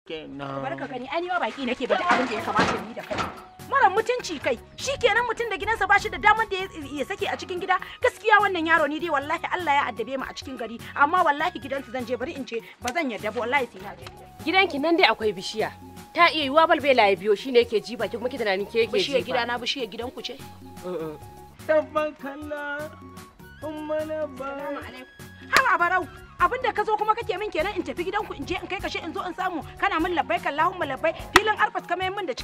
kenan. Barka gani an yi wa baki nake ba da abin da ya kamata ni da kai. Mara mutunci kai, shikenan mutum da gidansa ba shi da damar da ya sake a cikin gida. Gaskiya wannan yaro ni dai wallahi Allah ya addabe mu a cikin gari, amma wallahi gidansa zan je bari in ce ba zan yarda ba wallahi sai na je. Gidanki nan dai akwai bishiya. Ta iya yiwa balbela ya biyo shine yake jiba ki kuma ki tunanin ke yake jiba. Bishiyar gidana bishiyar gidanku ce? Tabban kalla. Ummana ba. Assalamu alaikum. Hawa barau. Abinda ka zo kuma kake min kenan in tafi gidanku in je in kai kashe in zo in samu kana min labbai kallahumma labbai filin arfat kamar min da ciki.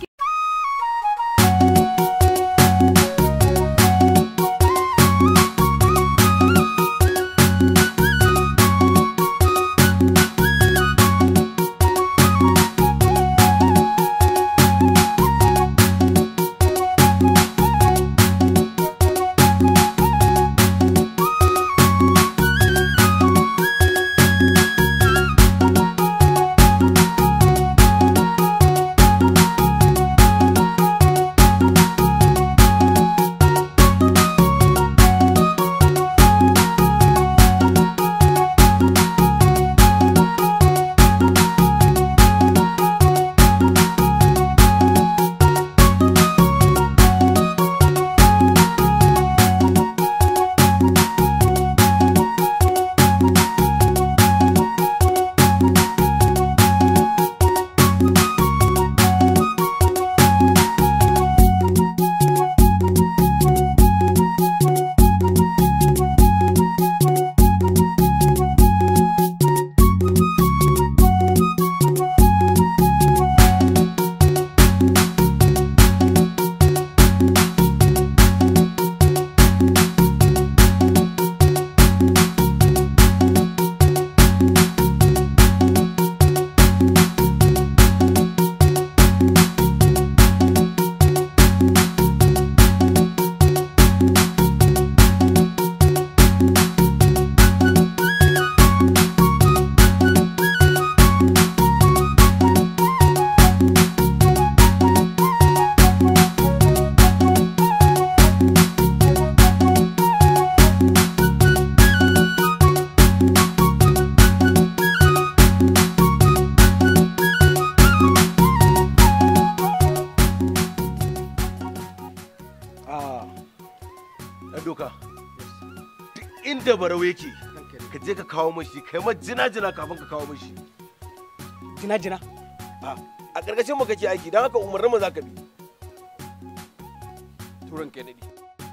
inda barau yake ka je ka kawo mashi kai ma jina-jina kafin ka kawo mashi. Jina-jina? A ƙarƙashin mu kake aiki don haka umarnin mu za ka bi. Turan kai daɗi.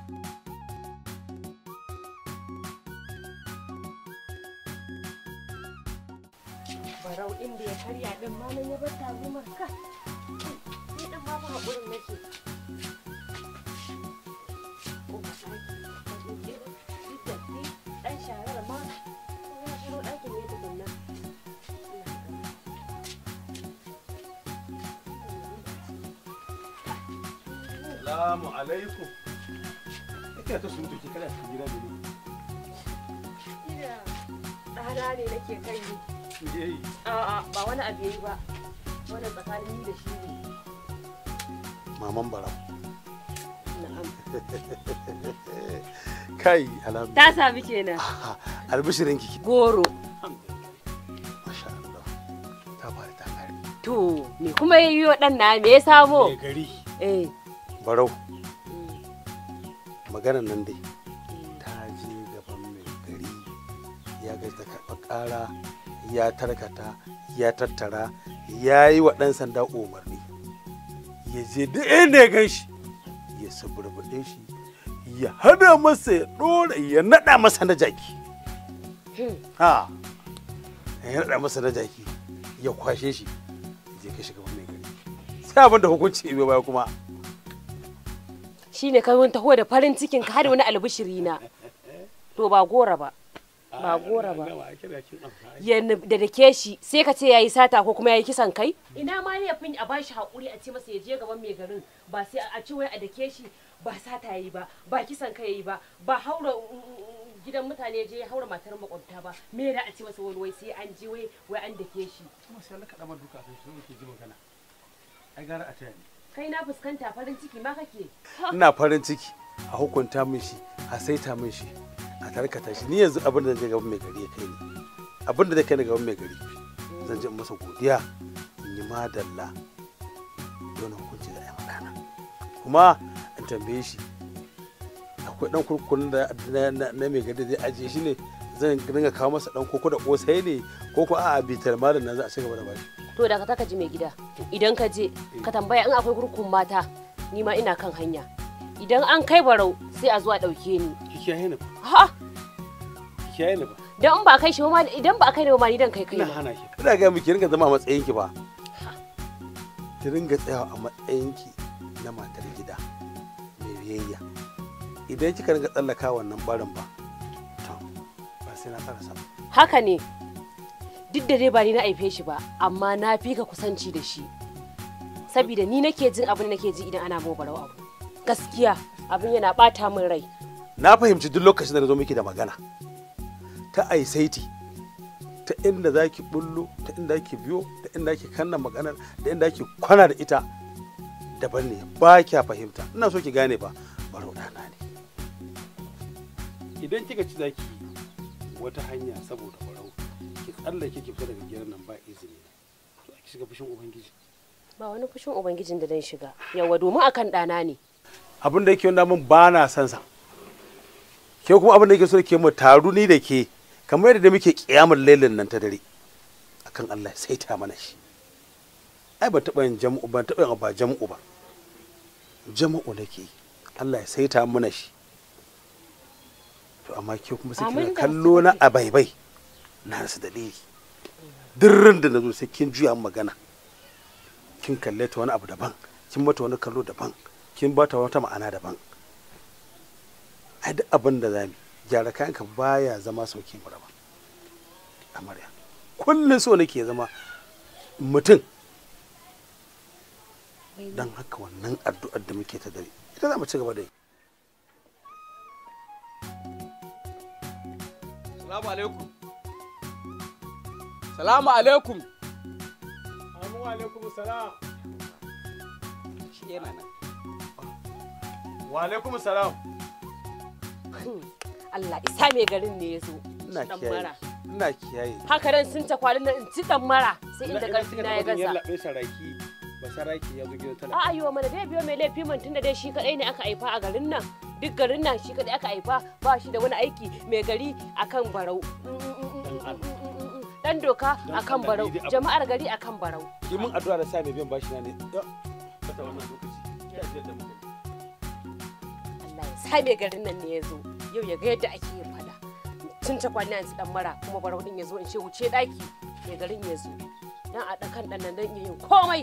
Barau inda ya karya din ma nan ya bar tazumar ka. Ni din ma ba haƙurin nake. Salamu alaikum. Ina ta sun tuki kana cikin gida ne. Ina ɗana ne nake kai ni. Yayi. A'a ba wani abu yayi ba. Wannan tsakanin ni da shi ne. Maman Barau. Na'am. Kai alhamdulillah. Ta sami kenan. Albishirin ki. Goro. Masha Allah. Ta fara ta kare. To, me kuma yayi wa dan na me ya samo? Me gari. Eh. Barau. Maganar nan dai ta je gaban mai gari ya ga ta karɓa ƙara ya tarkata ya tattara ya yi wa ɗan sanda umarni ya je duk inda ya gan shi ya suburbuɗe shi ya hada masa ya ɗora ya naɗa masa na jaki ha ya naɗa masa na jaki ya kwashe shi ya je kai shi gaban mai gari sai abin da hukunci ya baya kuma shine kai wani taho da farin cikin ka har wani albishiri na to ba gora ba ba gora ba ya da dake shi sai ka ce yayi sata ko kuma yayi kisan kai ina ma ne fin a bashi hakuri a ce masa ya je gaban mai garin ba sai a ce wai a dake shi ba sata yayi ba ba kisan kai yayi ba ba haura gidan mutane je ya haura matar makwabta ba me da a ce masa wai sai an je wai an dake shi kuma sai Allah ka dama duka sai shi yake ji magana ai gara a taya ni kai na fuskanta farin ciki ma kake ina farin ciki a hukunta min shi a saita min shi a tarkata shi ni yanzu abin da zai gaban mai gari ya kai ni abin da zai kai ni gaban mai gari zan je masa godiya in in yi madalla don hukunci da ya magana kuma in tambaye shi akwai dan kurkurin da na mai gadi zai ajiye shi ne zan dinga kawo masa dan koko da kosai ne ko ko a'a bitar malam nan za a ci gaba da bashi. To da ka ji mai gida idan ka je ka tambaya in akwai kurkun mata ni ma ina kan hanya idan an kai barau sai a zuwa dauke ni. Kiyaye ni ba. Ha. Kiyaye ni ba. Dan in ba kai shi ba idan ba kai ne ba ni dan kai. Ina hana ki. Ina ga miki ringa zama a matsayin ki ba. Ki ringa tsayawa a matsayin ki na matar gida mai biyayya. Idan kika ringa tsallaka wannan barin ba to ba sai na fara sa. Haka ne. Duk da dai ba ni na aife shi ba amma na fi ka kusanci da shi. Saboda ni nake jin abin da nake ji idan ana mu barau abu. Gaskiya abin yana bata min rai. Na fahimci duk lokacin da na zo miki da magana ta aisaiti ta inda za ki bullo ta inda ki biyo ta inda ki kanna maganar da inda ki kwana da ita daban ne ba kya fahimta ina so ki gane ba baro dana ne idan kika ci zaki wata hanya saboda barau ki tsallake ki fita daga gidan nan ba izini to ki shiga fushin ubangiji ba wani fushin ubangijin da dan shiga yawa domin akan dana ne abin da yake wanda mun ba na san sa ke kuma abin da yake so ke mu taru ni da ke kamar yadda muke kiyamul lailin nan ta dare akan Allah sai ta mana shi ai ba taba yin jam'u ba taba yin ba jam'u ba jam'u nake Allah ya saita mana shi to amma ke kuma sai kina kallo na a baibai na rasa dalili dirrin da nazo sai kin juya magana kin kalle ta wani abu daban kin mata wani kallo daban kin bata wata ma'ana daban ai duk abin da zamu gyara kayanka baya zama sauki mu raba amarya kullun so nake zama mutum dan haka wannan addu'ar da muke ta dare ita za mu ci gaba da yi. Salamu alaikum. Salamu alaikum. Amu alaikum salam. Shi yana nan. Wa alaikum salam. Allah isa mai garin ne ya zo. Ina kiyaye. Haka ran sun ta kwalin nan in ci dan mara sai inda karfi na ya gaza. Yalla bai saraki ba saraki ya zo gidan talaka. A'a yiwa mana dai biyo mai laifi man tunda dai shi kadai ne aka haifa a garin nan. Duk garin nan shi kadai aka haifa ba shi da wani aiki mai gari akan barau. Dan doka akan barau, jama'ar gari akan barau. Ki mun addu'a da sa mai biyan bashi na ne. Kata wannan lokaci. Allah ya sa mai garin nan ne ya zo. Yau ya ga yadda ake yin fada. Tun ta kwana yanzu dan mara kuma barau din ya zo in ce wuce daki mai garin ya zo. Dan a dakan dan nan dan yin komai.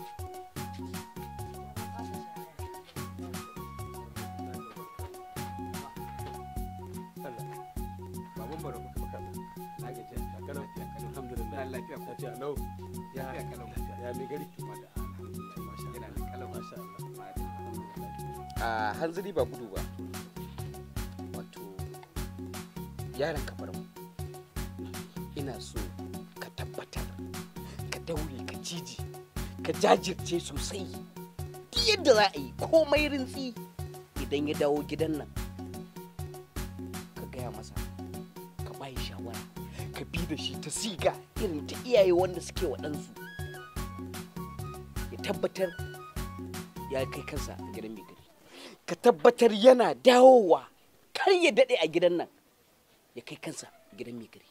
A hanzari ba gudu ba wato yaron ka bar mu ina so ka tabbatar ka daure ka ciji ka jajirce sosai duk yadda za a yi komai rintsi idan ya dawo gidan nan ka gaya masa ka bayi shawara ka bi da shi ta siga irin ta iyaye wanda suke waɗansu ya tabbatar ya kai kansa a gidan mai gari ka tabbatar yana dawowa kar ya daɗe a gidan nan ya kai kansa gidan mai gari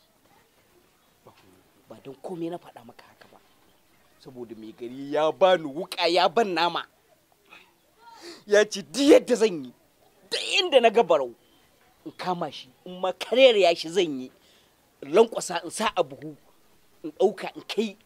ba don komai na faɗa maka haka ba saboda mai gari ya bani wuƙa ya ban nama ya ci duk yadda zan yi da inda na ga barau in kama shi in ma karere ya shi zan yi in lankwasa in sa a buhu in ɗauka in kai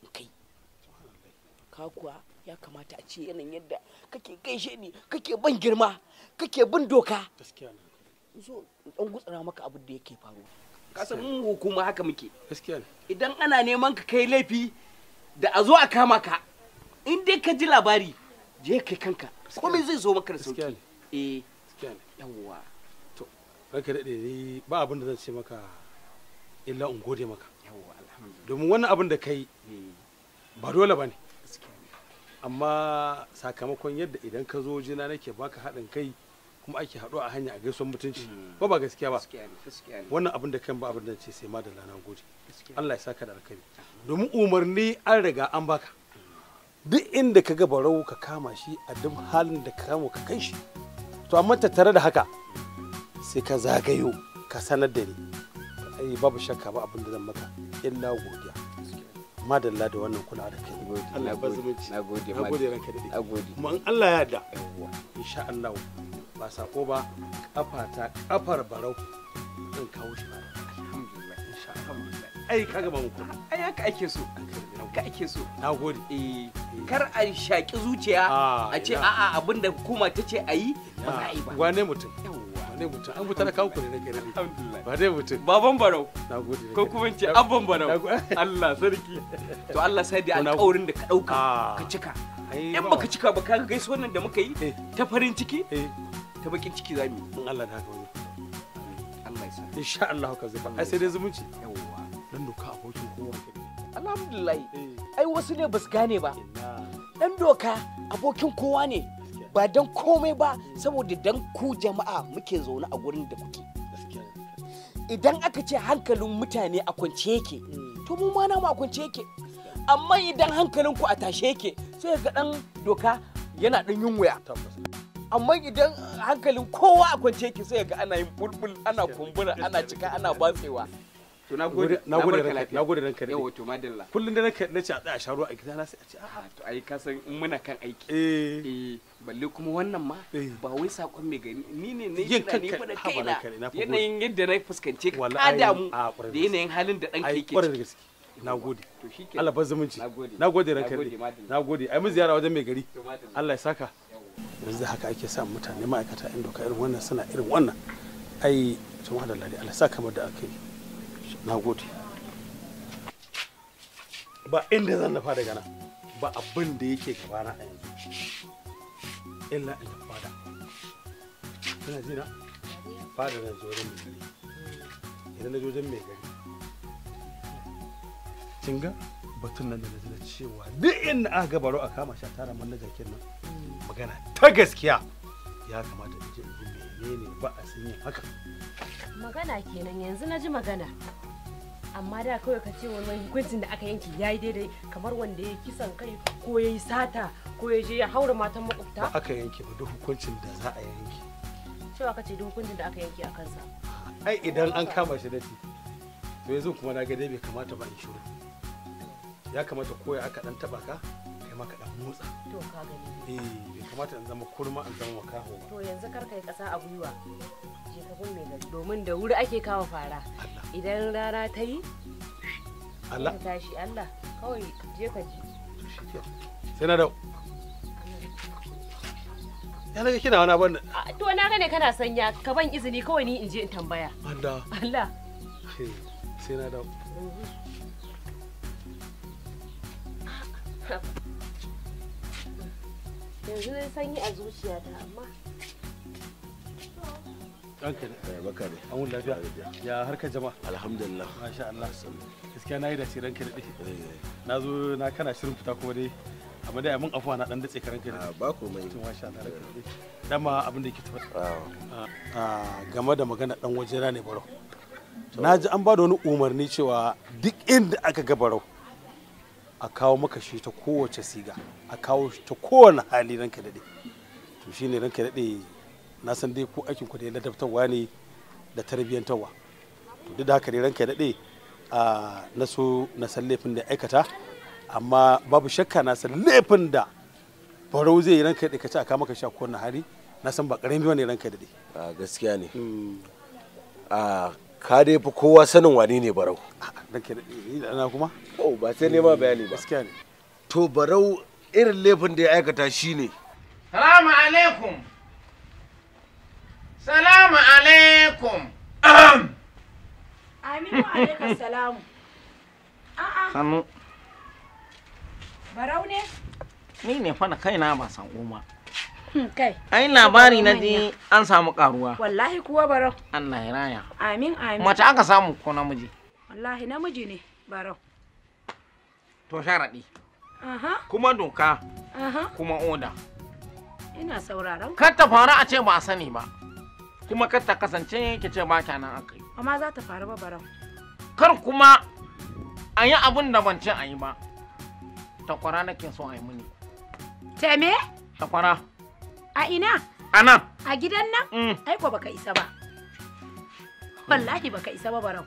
ka kuwa ya kamata a ce yanayin yadda kake gaishe ni kake ban girma kake bin doka Gaskiya ne. so in dan gutsara maka abin da yake faruwa kasan mun hukuma haka muke Gaskiya ne. idan ana neman ka kai laifi da a zo a kama ka in dai ka ji labari je kai kanka komai zai zo maka da sauki Gaskiya ne. Gaskiya ne. yawwa To ranka daɗe ni ba abin da zan ce maka illa in gode maka. yawwa alhamdulillah Domin wannan abin da kai ba dole ba ne. gaskiya ne Amma sakamakon yadda idan ka zo jina nake baka haɗin kai kuma ake haɗuwa a hanya a gaisuwar mutunci ko ba gaskiya ba. gaskiya ne Wannan abin da kan ba abin da ce sai madalla na gode. gaskiya Allah ya saka da alkhairi. Domin umarni an riga an baka. duk inda ka ga barau ka kama shi a duk halin da ka kama ka kai shi. To amma tattare da haka sai ka zagayo ka sanar da ni. Ai babu shakka ba abin da zan maka illa godiya. Madalla da wannan kula da kai. Allah ya bazumunci. Nagode. Nagode ranka dade. Nagode. Kuma in Allah ya yarda. Insha Allah ba sako ba kafar barau zan kawo shi ba. Alhamdulillah. Insha Allah. Ai kaga ba mu kuma. Ai haka ake so. Haka ake so. Nagode. Kar a shaki zuciya a ce a'a abinda hukuma ta ce a yi ba za a yi ba. Wane mutum? Wane mutum? An mutane kawo ku ne na gari. Alhamdulillah. Wane mutum? Baban barau. Nagode. Ko kuma ce abban barau. Allah sarki. To Allah sai da alƙawarin da ka ɗauka ka cika. In baka cika ba ka gaisuwar nan da muka yi ta farin ciki ta bakin ciki za mu yi. In Allah da haka wani. Allah ya sa. Insha Allah haka zai fa. Ai sai dai zumunci. Yawwa. Dan doka abokin kowa ke. Alhamdulillah. Ai wasu ne basu gane ba. Dan doka abokin kowa ne. Ba dan komai ba saboda dan ku jama'a muke zaune a gurin da kuke. Idan aka ce hankalin mutane a kwance yake to mu ma na mu a kwance yake. Amma idan hankalin ku a tashe yake sai ga dan doka yana dan yunwaya. Amma idan hankalin kowa a kwance yake sai ga ana yin bulbul, ana kumbura, ana cika, ana batsewa. To nagode ranka. Yawa to madalla. Kullun da nake nace a tsaya sharo a gidana sai a ce a'a to ai ka san in muna kan aiki. Balle kuma wannan ma ba wai sakon mai gani ni ne yin tunani fa da kaina yanayin yadda na fuskance ka damu da yanayin halin da ɗanka yake ciki. Nagode. Allah bar zumunci. Nagode ranka. Nagode. Ai mun ziyara wajen mai gari. Allah ya saka. Yanzu haka ake sa mutane ma'aikata in doka irin wannan suna irin wannan. Ai tun hada ladi Allah saka mu da alkai. Nagode. Ba inda zan nafa daga nan. Ba abin da yake gabana a yanzu. Illa in tafi fada. Kana ji na? Fada na zo wajen mai gari. Idan na zo wajen mai gari. Kin ga batun nan da na cewa duk inda aka ga baro a kama shi a tara man na jakin nan. Magana ta gaskiya ya kamata in je in ji menene ba a san yin haka. Magana kenan yanzu na ji magana. Amma da kawai ka ce wani hukuncin da aka yanke yayi daidai kamar wanda ya kisan kai ko ya yi sata ko ya je ya haura matan makwabta. Ba aka yanke ba duk hukuncin da za a yanke. Cewa ka ce duk hukuncin da aka yanke a kansa. Ai idan an kama shi da ti to yanzu kuma na ga dai bai kamata ba in shiru. Ya kamata koya aka dan taba ka kai maka dan motsa. To ka gani. Bai kamata in zama kurma in zama makaho ba. To yanzu kar kai kasa a gwiwa. Je ka gun mai gari domin da wuri ake kawo fara. Idan rana ta yi Allah ka tashi Allah kawai je ka ji. Sai na dau. Ya naga kina wani abin. To na gane kana sanya ka ban izini kawai ni in je in tambaya. Allah. Allah. Sai na dau. Yanzu na sanyi a zuciyata amma. Ranka ne. Baka ne. An lafiya. Ya harkar jama'a. Alhamdulillah. Masha Allah. Gaskiya na yi da ranka da dake. Na zo na kana shirin fita kuma dai amma dai mun afuwa na dan datse ka ranka da. Ba komai. Masha Allah. Dama abin da yake tafi. Game da magana dan wajena ne barau. Na ji an ba da wani umarni cewa duk inda aka ga barau a kawo maka shi ta kowace siga a kawo shi ta kowane hali ranka daɗe to shine ranka daɗe na san dai ko aikin ku da ladabtarwa ne da tarbiyyantarwa to duk da haka ne ranka daɗe na so na san laifin da aikata amma babu shakka na san laifin da barau zai yi ranka daɗe ka ci a kawo maka shi a kowane hali na san ba ƙarami ba ne ranka daɗe. Gaskiya ne. Ka dai fi kowa sanin wane ne barau. Ranka daɗe ni da ana kuma? Oh ba sai nema bayani ba. Gaskiya ne. To barau irin laifin da ya aikata shine. Salamu alaikum. Salamu alaikum. Aminu alaikum salamu. A'a. Sannu. Barau ne? Ni ne fa na kaina ba san goma. Kai. Ai labari na ji an samu karuwa. Wallahi kuwa barau. Allah ya raya. Amin amin. Mace aka samu ko namiji? Wallahi namiji ne barau. To sharaɗi. Aha. Kuma doka. Aha. Kuma oda. Ina sauraron. Kar ta faru a ce ba a sani ba. Kuma kar ta kasance ki ce ba kyanan aka yi. Amma za ta faru ba barau. Kar kuma a yi abin da ban ce a yi ba. takwara nake so a yi mini. Ta me? Takwara. A ina? A nan. A gidan nan? Ai ko baka isa ba. Wallahi baka isa ba Barau.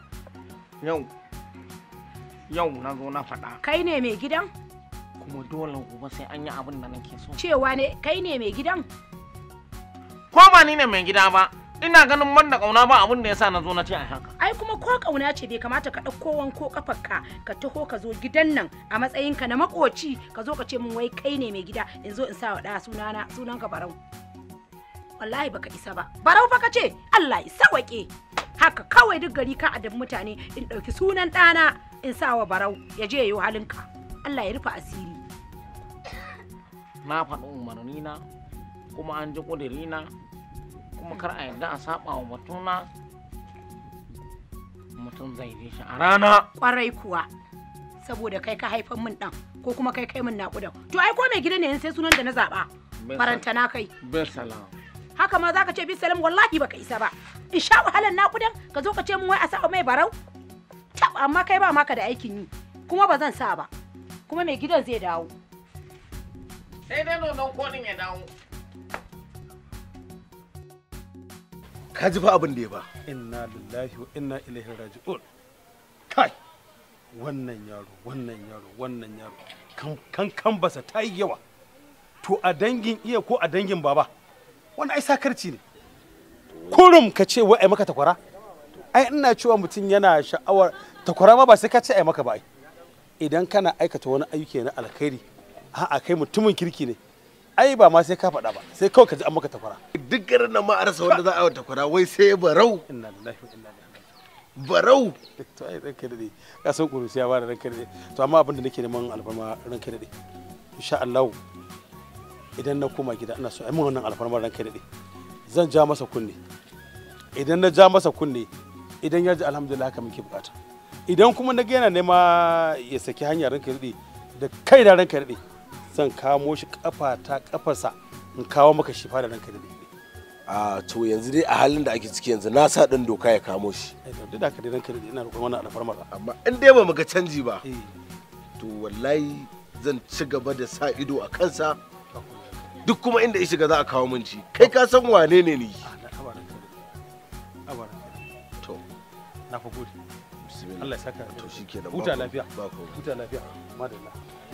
Yau na zo na faɗa. Kai ne mai gidan? Kuma dole gobe sai an yi abin da nake so. Cewa ne kai ne mai gidan? Ko ba ni ne mai gida ba, ina ganin man da ƙauna ba abin da yasa na zo na ce a haka. Ai kuma ko ƙauna ce bai kamata ka ɗauko wanko ƙafarka ka taho ka zo gidan nan a matsayinka na makoci ka zo ka ce min wai kai ne mai gida in zo in sa wa ɗaya sunanka Barau. Wallahi baka isa ba. Barau fa ka ce Allah ya sawake. Haka kawai duk gari ka adab mutane in ɗauki sunan ɗana in sa wa Barau ya je yayo halinka. Allah ya rufe asiri. Na faɗi umarni na kuma an ji ƙudiri na kuma kar a yarda a saba wa batuna mutum zai bi shi a rana. Ƙwarai kuwa saboda kai ka haifan min ɗan ko kuma kai min naƙudan. To ai ko mai gida ne sai sunan da na zaɓa. Faranta na kai. Bisalam. Haka ma za ka ce bisalam wallahi baka isa ba. In sha wahalar naƙudan ka zo ka ce min wai a sa mai Barau. Tab amma kai ba maka da aikin yi kuma ba zan sa ba. Kuma mai gidan zai dawo. Sai dai dodon kodin ya dawo. Ka ji fa abin da ya ba. Inna lillahi wa inna ilaihi raji'un. Kai wannan yaro kan basa ta yi yawa. To a dangin iya ko a dangin baba wani ai sakarci ne. Kurum ka ce wai ai maka takwara. Ai ina cewa mutum yana sha'awar takwara ma ba sai ka ce ai maka ba ai. Idan kana aikata wani aiki na alkhairi a'a kai mutumin kirki ne ai ba ma sai ka faɗa ba sai kawai ka ji an maka takwara. Duk garin nan ma a rasa wanda za a yi takwara wai sai Barau. Inna lillahi wa inna ilaihi Barau. to ai ranka dade ka san kurusiya ba da ranka dade to amma abin da nake neman alfarma ranka dade insha Allah idan na koma gida ina so ai mun wannan alfarma ranka dade zan ja masa kunne idan na ja masa kunne idan ya ji alhamdulillah haka muke bukata idan kuma na ga yana nema ya saki hanya ranka dade da kai da ranka dade zan kamo shi kafarsa in kawo maka shi fa da ranka dade A to yanzu dai a halin da ake ciki yanzu na sa ɗan doka ya kamo shi. duk da ka dai ranka dade ina roƙon wannan alfarma Amma in dai ba mu ga canji ba to wallahi zan ci gaba da sa ido a kansa duk kuma inda ya shiga za a kawo min ci. Kai ka san wane ne ni? To na fa gode Allah ya saka to shikenan. huta lafiya Ba ko. huta lafiya madalla.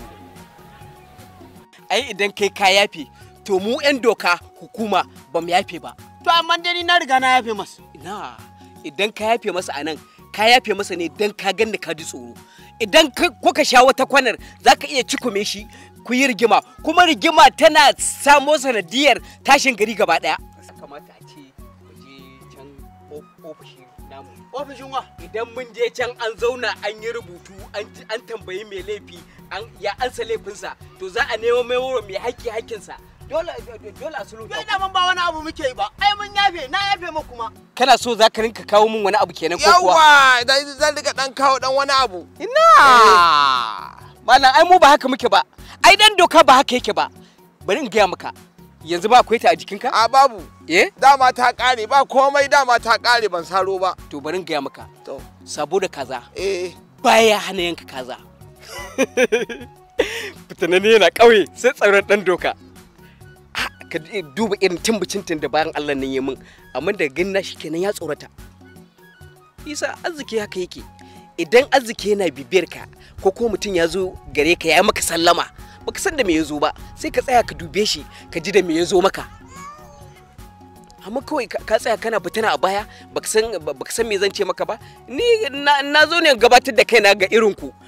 Ai idan kai ka yafe to mu 'yan doka hukuma ba mu yafe ba. To amma dai ni na riga na yafe masa. Ina idan ka yafe masa anan ka yafe masa ne dan ka ganni ka ji tsoro. Idan kuka sha wata kwanar za ka iya cikume shi ku yi rigima kuma rigima tana samo sanadiyar tashin gari gaba daya. Kamata a ce mu je can ofishi namu. Ofishin wa? Idan mun je can an zauna an yi rubutu an tambayi mai laifi ya ansa laifinsa to za a nemo mai haƙƙi haƙƙinsa. Dole a sulhu. Kai da ba wani abu muke yi ba. Ai mun yafe, na yafe mu kuma. Kana so za ka rinka kawo min wani abu kenan ko kuwa? Yawwa, zan riga dan kawo dan wani abu. Ina! Malam ai mu ba haka muke ba. Ai dan doka ba haka yake ba. Bari in gaya maka. Yanzu ba akwai ta a jikinka? A babu. Eh? Dama ta kare ba komai dama ta kare ban saro ba. To bari in gaya maka. To. Saboda kaza. Baya hana yanka kaza. Fitanani yana ƙauye sai tsaron dan doka. Ka duba irin timbicintin da bayan Allah nan ya min amma da ganna shi kenan ya tsorata. Isa arziki haka yake. Idan arziki yana bibiyar ka ko mutum ya zo gare ka ya maka sallama baka san da me ya zo ba sai ka tsaya ka dube shi ka ji da me ya zo maka. Amma kawai ka tsaya kana fitina a baya baka san me zan ce maka ba ni na zo ne gabatar da kaina ga irin ku